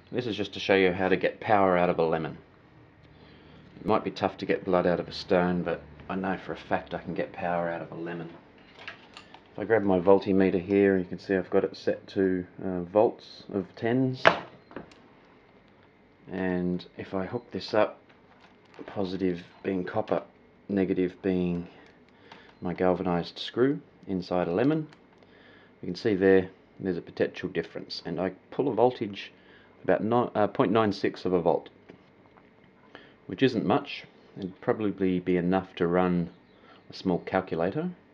This is just to show you how to get power out of a lemon. It might be tough to get blood out of a stone, but I know for a fact I can get power out of a lemon. If I grab my voltmeter here, you can see I've got it set to volts of 10s. And if I hook this up, positive being copper, negative being my galvanized screw inside a lemon, you can see there's a potential difference, and I pull a voltage about 0.96 of a volt, which isn't much. It'd probably be enough to run a small calculator.